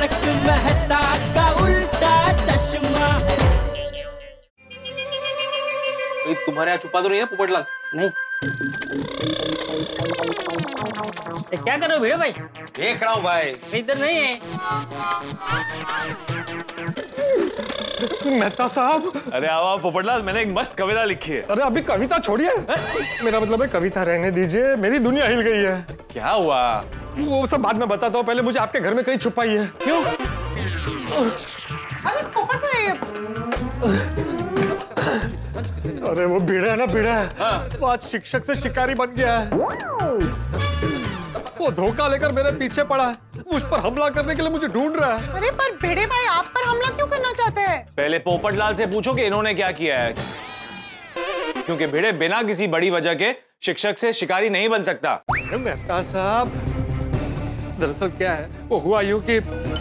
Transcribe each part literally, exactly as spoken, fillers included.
तारक मेहता का उल्टा चश्मा। तुम्हारे यहाँ छुपा तो नहीं है पोपटलाल? नहीं। क्या कर रहे हो भिड़े भाई? देख रहा हूँ भाई। इधर नहीं है। मेहता साहब। अरे आओ पोपटलाल, मैंने एक मस्त कविता लिखी है। अरे अभी कविता छोड़िए, मेरा मतलब है कविता रहने दीजिए, मेरी दुनिया हिल गई है। क्या हुआ? वो सब बाद में बताता हूँ, पहले मुझे आपके घर में कहीं छुपाई है। क्यों? अरे पोपट भाई। अरे वो भिड़ा है ना भिड़ा है, हाँ। वो आज शिक्षक से शिकारी बन गया है। वो धोखा लेकर मेरे पीछे पड़ा है, मुझ पर हमला करने के लिए मुझे ढूंढ रहा है। अरे पर भिड़े भाई आप पर हमला क्यों करना चाहते हैं? पहले पोपटलाल से पूछो कि इन्होंने क्या किया है, क्योंकि भिड़े बिना किसी बड़ी वजह के शिक्षक से शिकारी नहीं बन सकता। मेहता साहब, दरअसल क्या है, वो हुआ यूं कि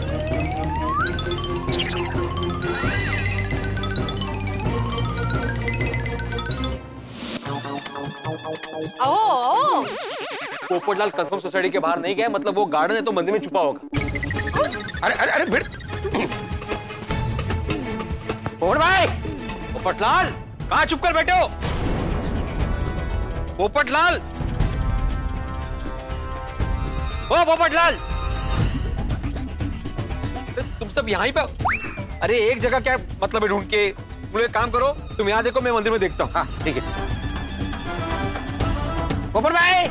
ओह, पोपटलाल कंफर्म सोसाइटी के बाहर नहीं गया, मतलब वो गार्डन है तो मंदिर में छुपा होगा। अरे अरे अरे भिड़। पोपट भाई, पोपटलाल कहाँ चुप कर बैठे हो? पोपटलाल, ओ पोपटलाल, तुम सब यहाँ ही पे? अरे एक जगह क्या मतलब है ढूंढ के? मुझे काम करो, तुम यहाँ देखो, मैं मंदिर में देखता हूँ। हाँ ठीक है। पोपट भाई,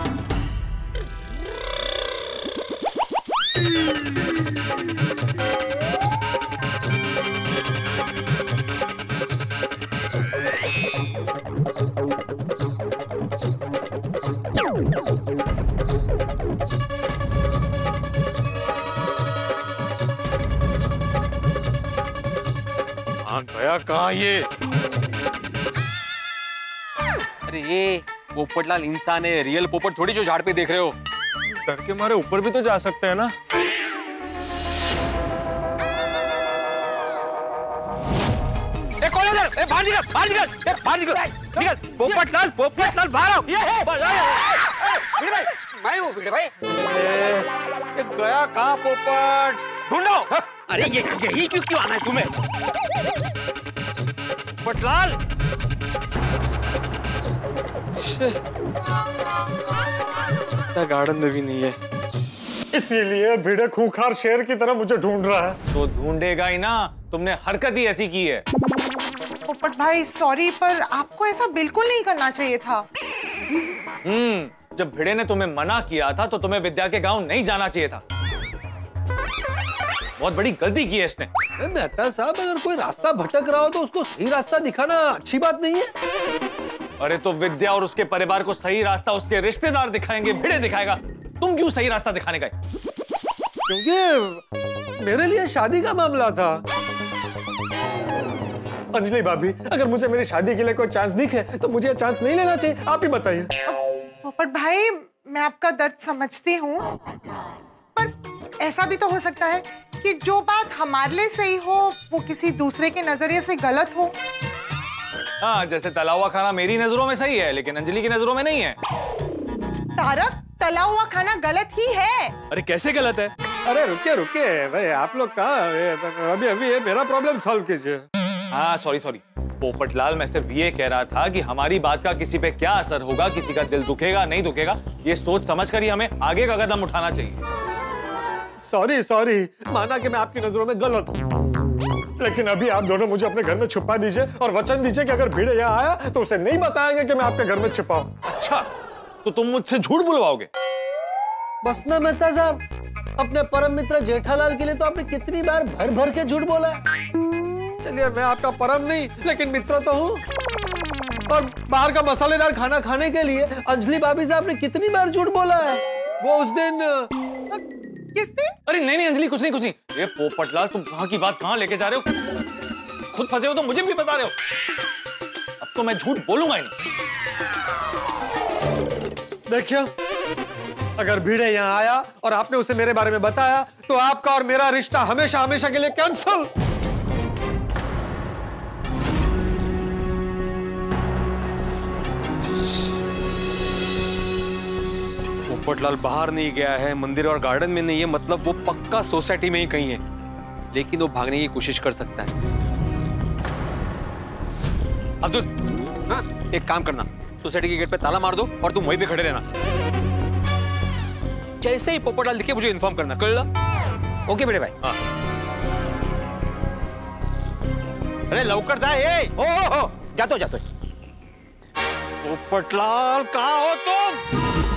हाँ गया कहाँ ये? अरे ये पोपटलाल इंसान है, रियल पोपट थोड़ी जो झाड़ पे देख रहे हो। डर के मारे ऊपर भी तो जा सकते हैं ना। ए कौन है इधर? ए बाहर निकल, बाहर निकल, ए बाहर निकल, निकल। पोपटलाल, पोपटलाल बाहर आओ। भिड़े भाई, मैं हूँ भिड़े भाई। ये गया कहाँ पोपट? ढूंढो। अरे ये यही क्यों क्यों आना है तुम्हें? पोपटलाल, गार्डन में भी नहीं है, इसीलिए भिड़े खूंखार शेर की तरह मुझे ढूंढ रहा है। तो ढूंढेगा ही ना, तुमने हरकत ही ऐसी की है। पोपट भाई सॉरी, पर आपको ऐसा बिल्कुल नहीं करना चाहिए था। हम्म जब भिड़े ने तुम्हें मना किया था तो तुम्हें विद्या के गांव नहीं जाना चाहिए था। बहुत बड़ी गलती की है इसने। मेहता साहब, अगर कोई रास्ता भटक रहा हो तो उसको सही रास्ता दिखाना अच्छी बात नहीं है। अरे तो विद्या और उसके परिवार को सही रास्ता उसके रिश्तेदार दिखाएंगे, भिड़े दिखाएगा। तुम क्यों सही रास्ता दिखाने गए? क्योंकि मेरे लिए शादी का मामला था। अंजलि भाभी, अगर मुझे मेरी शादी के लिए कोई चांस दिखे तो मुझे चांस नहीं लेना चाहिए, आप ही बताइए। पोपट भाई, मैं आपका दर्द समझती हूँ, पर ऐसा भी तो हो सकता है कि जो बात हमारे लिए सही हो वो किसी दूसरे के नजरिए से गलत हो। हाँ, जैसे तला हुआ खाना मेरी नजरों में सही है लेकिन अंजलि की नजरों में नहीं है। तारक, तला हुआ खाना गलत ही है। अरे कैसे गलत है? अरे रुकिए रुकिए भाई, आप लोग कहाँ? अभी अभी ये मेरा प्रॉब्लम सॉल्व कीजिए। हाँ सॉरी सॉरी पोपटलाल, मैं सिर्फ ये कह रहा था कि हमारी बात का किसी पे क्या असर होगा, किसी का दिल दुखेगा नहीं दुखेगा, ये सोच समझ कर ही हमें आगे का कदम उठाना चाहिए। सॉरी सॉरी, माना कि मैं आपकी नजरों में गलत हूँ, लेकिन अभी आप दोनों मुझे अपने घर में छुपा दीजिए और वचन दीजिए कि अगर भिड़े यहाँ आया तो उसे नहीं बताएंगे कि मैं आपके घर में छिपा हूँ। अच्छा, तो तुम मुझसे झूठ बुलवाओगे? बस ना मेहता साहब, अपने परम मित्र जेठालाल के लिए तो आपने कितनी बार भर भर के झूठ बोला है। चलिए, मैं आपका परम नहीं लेकिन मित्र तो हूँ। और बाहर का मसालेदार खाना खाने के लिए अंजलि भाभी से आपने कितनी बार झूठ बोला है। वो उस दिन किस दिन? अरे नहीं नहीं अंजलि, कुछ नहीं कुछ नहीं। ये पोपटलाल, तुम कहाँ की बात कहाँ लेके जा रहे हो? खुद फंसे हो तो मुझे भी बता रहे हो। अब तो मैं झूठ बोलूंगा ही नहीं। देखिए, अगर भिड़े यहाँ आया और आपने उसे मेरे बारे में बताया तो आपका और मेरा रिश्ता हमेशा हमेशा के लिए कैंसिल। पोपटलाल बाहर नहीं गया है, मंदिर और गार्डन में नहीं है, मतलब वो पक्का सोसाइटी में ही कहीं है, लेकिन वो भागने की कोशिश कर सकता है। अब्दुल, हाँ, एक काम करना, सोसाइटी के गेट पे ताला मार दो और तुम वहीं पे खड़े रहना। जैसे ही पोपटलाल दिखे मुझे इन्फॉर्म करना, कर ला? ओके बेटे भाई। हाँ। अरे लवकर जा, ए, ओ, ओ, ओ, जातो जातो। पोपटलाल कहाँ हो तुम?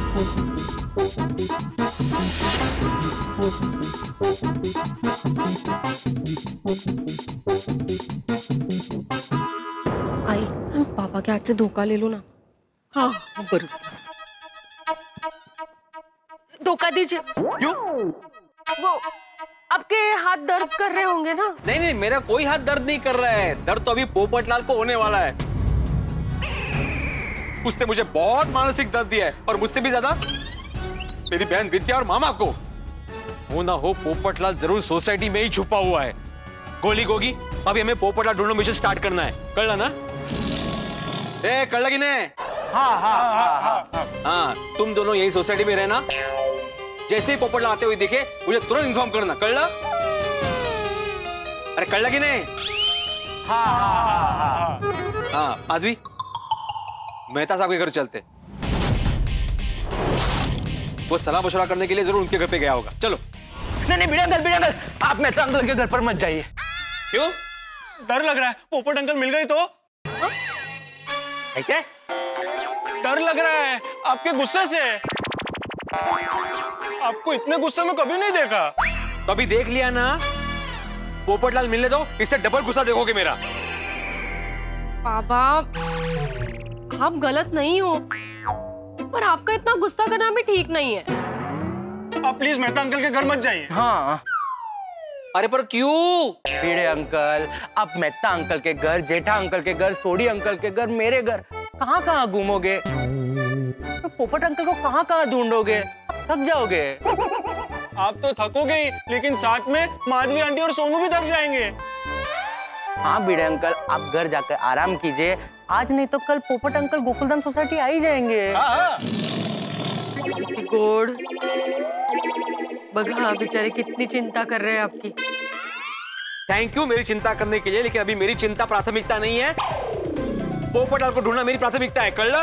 आई पापा के हाथ से धोखा ले लो ना। हाँ बरोबर। धोखा दीजिए। क्यों? वो आपके हाथ दर्द कर रहे होंगे ना? नहीं नहीं, मेरा कोई हाथ दर्द नहीं कर रहा है। दर्द तो अभी पोपटलाल को होने वाला है। उसने मुझे बहुत मानसिक दर्द दिया है, और मुझसे भी ज्यादा मेरी बहन विद्या और मामा को। हो ना हो पोपटलाल जरूर सोसाइटी में ही छुपा हुआ है। गोली गोगी, अभी हमें पोपटलाल ढूंढना मिशन स्टार्ट करना है। कर ला ना? ए, कर लगी ने? हाँ हाँ हाँ हाँ हाँ, तुम दोनों यही सोसाइटी में रहना। जैसे ही पोपटलाल आते हुए दिखे मुझे तुरंत इन्फॉर्म करना। कर ला? अरे कर लगी नहीं? हाँ हाँ हाँ हाँ। माधवी, मेहता साहब के घर चलते। वो सलाह मशवरा करने के लिए जरूर उनके घर पे गया होगा। चलो। नहीं नहीं भिड़े अंकल, भिड़े अंकल, आप मेहता अंकल के घर पर मत जाइए। क्यों? डर लग रहा है, पोपट अंकल मिल गई तो। है क्या? डर लग रहा है आपके गुस्से से। आपको इतने गुस्से में कभी नहीं देखा। तो अभी देख लिया ना? पोपटलाल मिलने दो, इससे डबल गुस्सा देखोगे मेरा। पापा आप गलत नहीं हो, पर आपका इतना गुस्सा करना भी ठीक नहीं है। आप प्लीज मेहता अंकल के घर मत जाइए। हाँ अरे पर क्यों? भिड़े अंकल, आप मेहता अंकल के घर, जेठा अंकल के घर, सोडी अंकल के घर, मेरे घर, कहाँ कहाँ घूमोगे? तो पोपट अंकल को कहाँ कहाँ ढूंढोगे? आप थक जाओगे। आप तो थकोगे ही, लेकिन साथ में माधवी आंटी और सोनू भी थक जाएंगे। हाँ भिड़े अंकल, आप घर जाकर आराम कीजिए। आज नहीं तो कल पोपट अंकल गोकुलधाम सोसाइटी आ ही जाएंगे। हाँ। गुड, बघा बेचारे कितनी चिंता कर रहे हैं आपकी। थैंक यू मेरी चिंता करने के लिए, लेकिन अभी मेरी चिंता प्राथमिकता नहीं है। पोपटलाल को ढूंढना मेरी प्राथमिकता है। कर ला?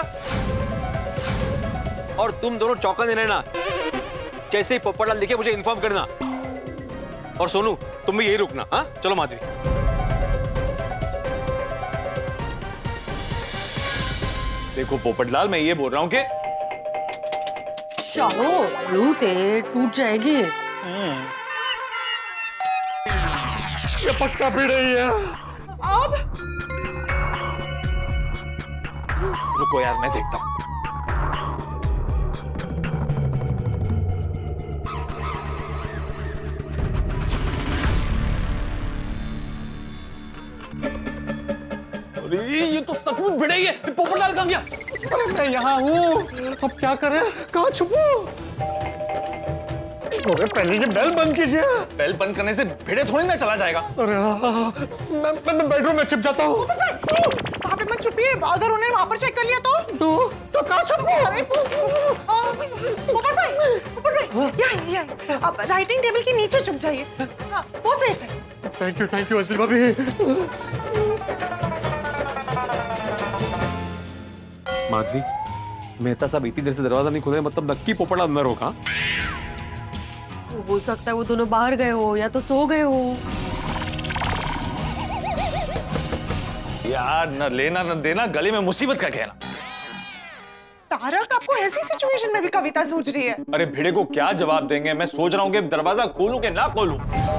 और तुम दोनों चौकन्ने रहना। जैसे ही पोपटलाल दिखे मुझे इन्फॉर्म करना। और सोनू, तुम भी यही रुकना। हाँ चलो माधवी। देखो पोपटलाल, मैं ये बोल रहा हूँ कि चलो लूटे टूट जाएगी। ये पक्का पी रही है। अब रुको यार, मैं देखता हूँ। ये तो सचमुच भिड़ ही है। पोपटलाल कहाँ गया? अरे मैं यहाँ हूँ, अब क्या करें? कहाँ छुपूं? पहले ये बेल बंद कीजिए। बेल बंद करने से भिड़े थोड़ी ना चला जाएगा। अरे हाँ, मैं, मैं बेडरूम में छिप जाता हूँ। वहाँ पे मत छुपिए, अगर उन्हें वहाँ पर चेक कर लिया तो तो, तो कहाँ छुपूं? अरे पोपट भाई, पोपट भाई, यहाँ यहाँ, अब राइटिंग टेबल के नीचे छुप जाइए। हाँ, वो सेफ है। Thank you, thank you Anjali भाभी। माधवी, मेहता साहब इतनी देर से दरवाजा नहीं खोले, मतलब नक्की पोपटलाल अंदर होगा। हो सकता है वो दोनों बाहर गए हो या तो सो गए हो। यार न लेना न देना, गले में मुसीबत का कहना। तारक, आपको ऐसी सिचुएशन में भी कविता सूझ रही है? अरे भिड़े को क्या जवाब देंगे? मैं सोच रहा हूँ कि दरवाजा खोलूं कि ना खोलूं।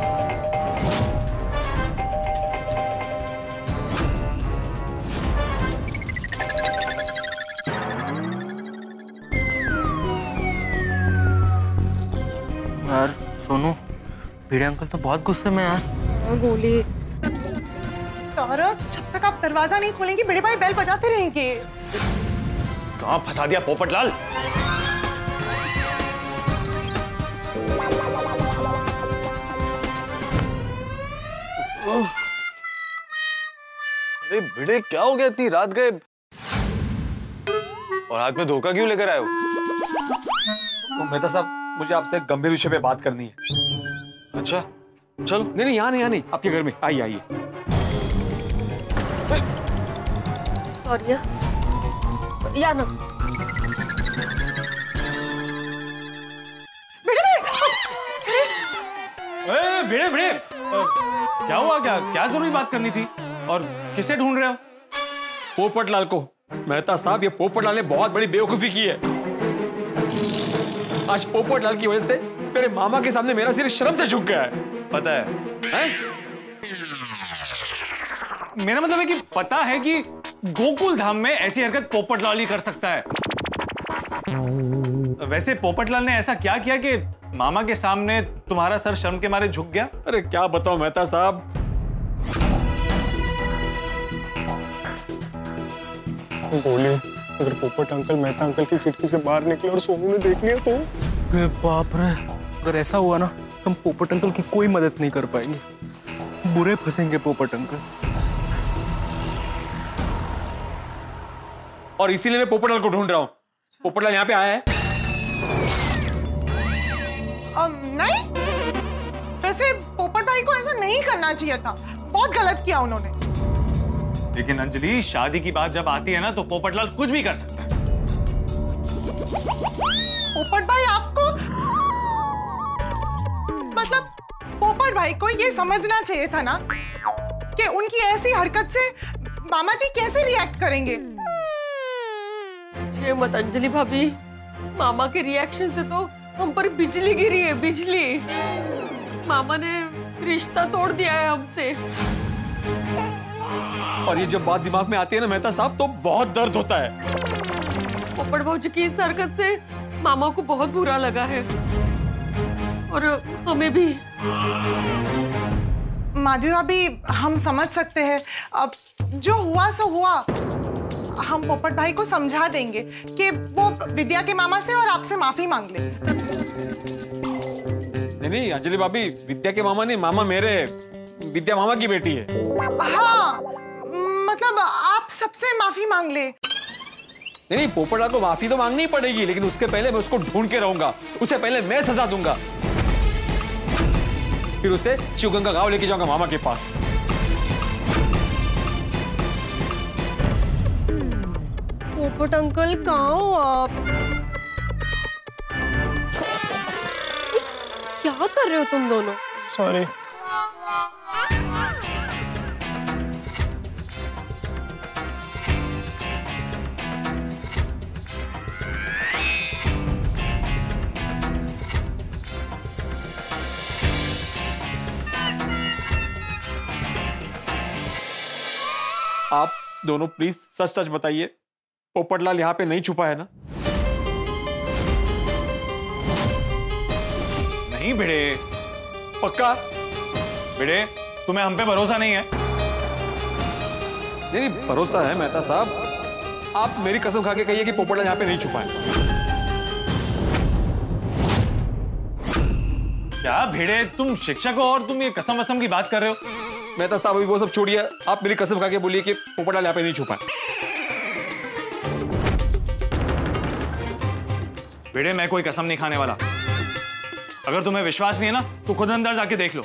यार सोनू, भिड़े अंकल तो बहुत गुस्से में है। बोले तारक, जब तक आप दरवाजा नहीं खोलेंगे भिड़े भाई बेल बजाते रहेंगे। कहाँ फंसा दिया पोपटलाल? अरे भिड़े, क्या हो गया? इतनी रात गए और हाथ में धोखा क्यों लेकर आए हो? तो मेहता साहब मुझे आपसे एक गंभीर विषय पे बात करनी है। अच्छा चलो। नहीं नहीं यहाँ नहीं यहाँ नहीं, आपके घर में आइए आइए। सॉरी या ना। ए, भिड़े भिड़े अ, क्या हुआ? क्या क्या जरूरी बात करनी थी और किसे ढूंढ रहे हो? पोपटलाल को। मेहता साहब ये पोपटलाल ने बहुत बड़ी बेवकूफी की है। आज पोपटलाल की वजह से मेरे मामा के सामने मेरा सिर शर्म से झुक गया है। पता है, हैं? मेरा मतलब है कि पता है कि गोकुल धाम में ऐसी हरकत पोपटलाल ही कर सकता है। वैसे पोपटलाल ने ऐसा क्या किया कि मामा के सामने तुम्हारा सर शर्म के मारे झुक गया? अरे क्या बताओ मेहता साहब, बोले अगर पोपट अंकल मेहता अंकल की खिड़की से बाहर निकले और सोनू ने देख लिया तो? बाप रे, अगर ऐसा हुआ ना तो हम पोपट अंकल की कोई मदद नहीं कर पाएंगे। बुरे फंसेंगे पोपट अंकल। और इसीलिए मैं पोपटलाल को ढूंढ रहा हूँ। पोपटलाल यहाँ पे आया है? अम, नहीं, वैसे पोपट भाई को ऐसा नहीं करना चाहिए था, बहुत गलत किया उन्होंने। लेकिन अंजलि, शादी की बात जब आती है ना तो पोपटलाल कुछ भी कर सकता है। पोपट भाई आपको, मतलब पोपट भाई को ये समझना चाहिए था ना कि उनकी ऐसी हरकत से मामा जी कैसे रिएक्ट करेंगे। छे मत अंजलि भाभी, मामा के रिएक्शन से तो हम पर बिजली गिरी है, बिजली। मामा ने रिश्ता तोड़ दिया है हमसे। और ये जब बात दिमाग में आती है ना मेहता साहब तो बहुत दर्द होता है। पोपट भाजी की इस हरकत से मामा को बहुत बुरा लगा है और हमें भी। माधवी भाभी, हम समझ सकते हैं, अब जो हुआ सो हुआ। हम पोपट भाई को समझा देंगे कि वो विद्या के मामा से और आपसे माफी मांग ले। नहीं नहीं अंजलि भाभी, विद्या के मामा नहीं, मामा मेरे, विद्या मामा की बेटी है। हाँ, मतलब आप सबसे माफी मांग ले। नहीं नहीं, पोपटलाल को माफी तो मांगनी पड़ेगी, लेकिन उसके पहले मैं उसको ढूंढ के रहूंगा। उससे पहले मैं सजा दूंगा, फिर उसे शिवगंगा गांव लेके जाऊंगा मामा के पास। पोपट अंकल कहाँ हो आप? क्या कर रहे हो तुम दोनों? सॉरी। आप दोनों प्लीज सच सच बताइए, पोपटलाल यहाँ पे नहीं छुपा है ना? नहीं भिड़े। पक्का? भिड़े, तुम्हें हम पे भरोसा नहीं है? नहीं नहीं, भरोसा है मेहता साहब। आप मेरी कसम खा के कहिए कि पोपटलाल यहाँ पे नहीं छुपा है। क्या भिड़े, तुम शिक्षक हो और तुम ये कसम वसम की बात कर रहे हो? मेहता साहब अभी वो सब छोड़िए, आप मेरी कसम खा के बोलिए कि पोपटलाल यहाँ पे नहीं छुपा है। भिड़े, मैं कोई कसम नहीं खाने वाला। अगर तुम्हें विश्वास नहीं है ना तो खुद अंदर जाके देख लो,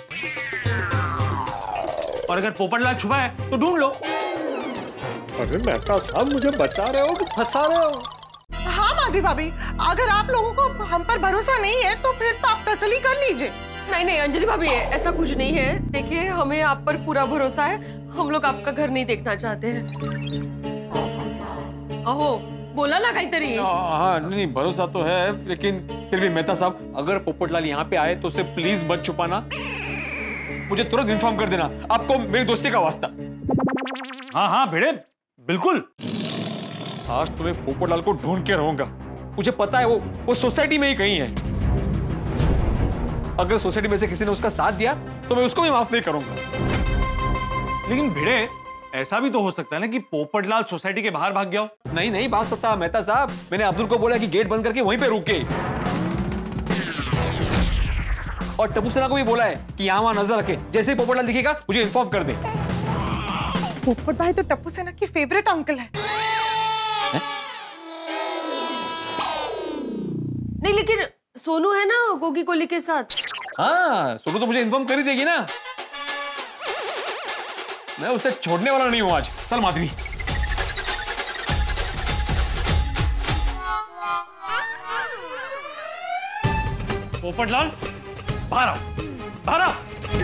और अगर पोपटलाल छुपा है तो ढूंढ लो। अरे मेहता साहब, मुझे बचा रहे हो कि फंसा रहे हो? हाँ माधवी भाभी, अगर आप लोगों को हम पर भरोसा नहीं है तो फिर तो आप तसल्ली कर लीजिए। नहीं नहीं अंजलि भाभी, ऐसा कुछ नहीं है। देखिए, हमें आप पर पूरा भरोसा है। हम लोग आपका घर नहीं देखना चाहते हैं। अहो, बोला ना कहीं तरी। हाँ नहीं, नहीं भरोसा तो है, लेकिन फिर भी मेहता साहब, अगर पोपटलाल यहाँ पे आए तो उसे प्लीज मत छुपाना। मुझे तुरंत इन्फॉर्म कर देना, आपको मेरी दोस्ती का वास्ता। हाँ हाँ भिड़े, बिल्कुल। आज तुम्हें पोपटलाल को ढूंढ के रहूंगा। मुझे पता है वो वो सोसाइटी में ही कहीं है। अगर सोसाइटी में से किसी ने उसका साथ दिया तो मैं उसको भी माफ नहीं करूंगा। लेकिन भिड़े, ऐसा भी तो हो सकता है ना कि पोपटलाल सोसाइटी के बाहर भाग गया हो। नहीं नहीं भाग सकता मेहता साहब। मैंने अब्दुल को बोला कि गेट बंद करके वहीं पे रुके, और टप्पू सेना को भी बोला है कि यहाँ वहां नजर रखे। जैसे ही पोपटलाल दिखेगा मुझे इन्फॉर्म कर दे। पोपट भाई तो टप्पू सेना की फेवरेट अंकल है, है? नहीं, लेकिन सोनू है ना गोगी कोली के साथ। हाँ, सोनू तो मुझे इन्फॉर्म कर ही देगी ना। मैं उसे छोड़ने वाला नहीं हूं आज। चल माधवी। पोपटलाल, बाहर आओ, बाहर आओ।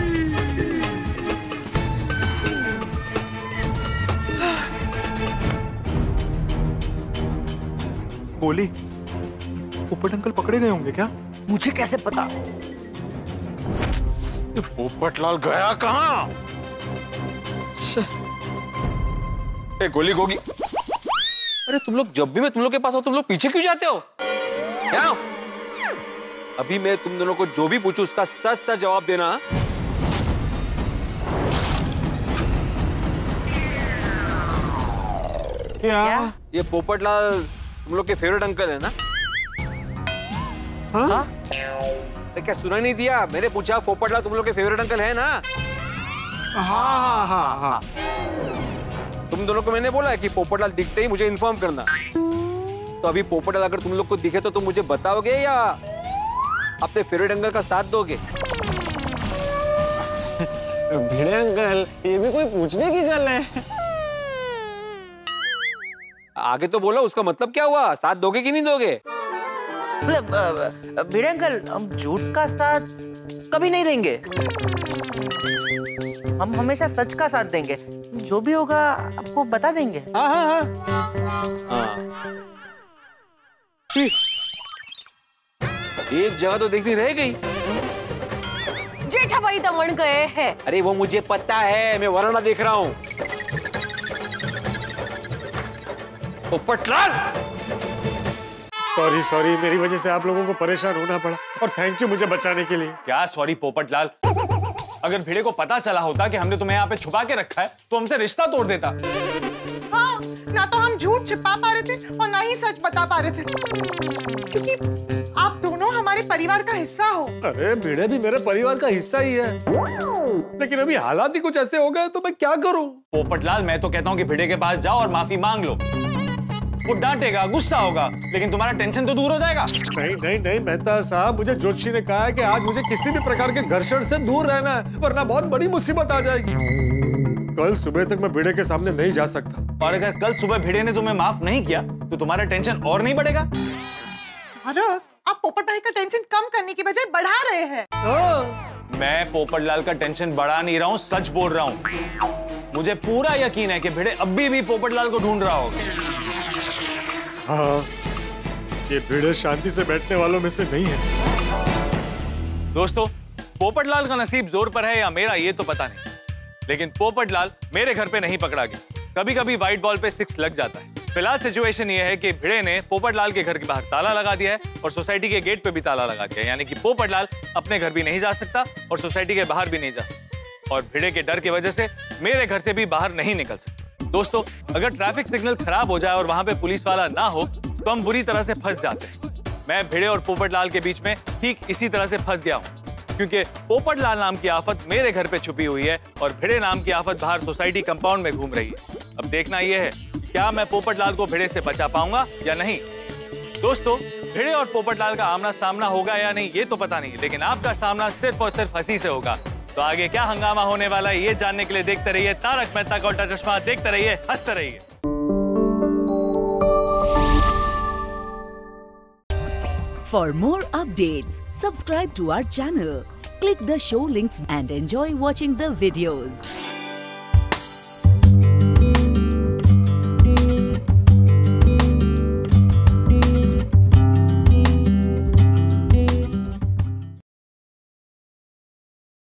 बोली, पोपट अंकल पकड़े गए होंगे क्या? मुझे कैसे पता? पोपटलाल गया कहाँ? ए गोली गोगी, अरे तुम लोग जब भी मैं तुम लोग के पास हो तुम लोग पीछे क्यों जाते हो? क्या? अभी मैं तुम दोनों को जो भी पूछूं उसका सच सच जवाब देना। क्या? ये पोपटलाल तुम लोग के फेवरेट अंकल है ना? हाँ? हाँ? क्या सुना नहीं दिया? मैंने पूछा पोपटलाल तुम लोग के फेवरेट अंकल है ना? हाँ हाँ हाँ हाँ। तुम दोनों को मैंने बोला है कि पोपटलाल दिखते ही मुझे इन्फॉर्म करना। तो अभी पोपटलाल अगर तुम लोग को दिखे तो तुम मुझे बताओगे या अपने फेवरेट अंकल का साथ दोगे? भिड़े अंकल, ये भी कोई पूछने की गल है? आगे तो बोलो, उसका मतलब क्या हुआ? साथ दोगे कि नहीं दोगे? भिड़े अंकल, हम झूठ का साथ कभी नहीं देंगे। हम हमेशा सच का साथ देंगे। जो भी होगा आपको बता देंगे। हाँ हाँ हाँ। हाँ। एक जगह तो देखनी रह गई। जेठा भाई दमन गए हैं। अरे वो मुझे पता है, मैं वरना देख रहा हूँ। पोपटलाल, सॉरी सॉरी, मेरी वजह से आप लोगों को परेशान होना पड़ा और थैंक यू मुझे बचाने के लिए। क्या सॉरी पोपटलाल? अगर भिड़े को पता चला होता कि हमने तुम्हें यहाँ पे छुपा के रखा है तो हमसे रिश्ता तोड़ देता। हाँ, ना तो हम झूठ छिपा पा रहे थे और ना ही सच बता पा रहे थे, क्योंकि आप दोनों हमारे परिवार का हिस्सा हो। अरे भिड़े भी मेरे परिवार का हिस्सा ही है, लेकिन अभी हालात ही कुछ ऐसे हो गए तो मैं क्या करूं? पोपटलाल, मैं तो कहता हूँ कि भिड़े के पास जाओ और माफी मांग लो। वो डांटेगा, गुस्सा होगा, लेकिन तुम्हारा टेंशन तो दूर हो जाएगा। नहीं नहीं नहीं मेहता साहब, मुझे ज्योतिषी ने कहा है कि आज मुझे किसी भी प्रकार के घर्षण से दूर रहना है, वरना बहुत बड़ी मुसीबत आ जाएगी। कल सुबह तक मैं भिड़े के सामने नहीं जा सकता। और अगर कल सुबह भिड़े ने तुम्हें माफ नहीं किया तो तुम्हारा टेंशन और नहीं बढ़ेगा। अरे आप पोपट भाई का टेंशन कम करने की बजाय बढ़ा रहे हैं। मैं पोपटलाल का टेंशन बढ़ा नहीं रहा हूँ, सच बोल रहा हूँ। मुझे पूरा यकीन है कि भिड़े अभी भी पोपटलाल को ढूंढ रहा होगा। हाँ, ये भिड़े शांति से बैठने वालों में से नहीं है। दोस्तों, पोपटलाल का नसीब जोर पर है या मेरा ये तो पता नहीं, लेकिन पोपटलाल मेरे घर पे नहीं पकड़ा गया। कभी कभी व्हाइट बॉल पे सिक्स लग जाता है। फिलहाल सिचुएशन ये है कि भिड़े ने पोपटलाल के घर के बाहर ताला लगा दिया है और सोसाइटी के गेट पे भी ताला लगा दिया है, यानी कि पोपटलाल अपने घर भी नहीं जा सकता और सोसाइटी के बाहर भी नहीं जा सकता, और भिड़े के डर की वजह से मेरे घर से भी बाहर नहीं निकल सकता। दोस्तों, अगर ट्रैफिक सिग्नल खराब हो जाए और वहां पे पुलिस वाला ना हो तो हम बुरी तरह से फंस जाते हैं। मैं भिड़े और पोपटलाल के बीच में ठीक इसी तरह से फंस गया हूँ, क्योंकि पोपटलाल नाम की आफत मेरे घर पे छुपी हुई है और भिड़े नाम की आफत बाहर सोसाइटी कंपाउंड में घूम रही है। अब देखना यह है क्या मैं पोपटलाल को भिड़े से बचा पाऊंगा या नहीं। दोस्तों, भिड़े और पोपटलाल का आमना सामना होगा या नहीं ये तो पता नहीं, लेकिन आपका सामना सिर्फ और सिर्फ हंसी से होगा। तो आगे क्या हंगामा होने वाला है ये जानने के लिए देखते रहिए तारक मेहता का उल्टा चश्मा। देखते रहिए, हंसते रहिए। For more updates, subscribe to our channel, click the show links and enjoy watching the videos.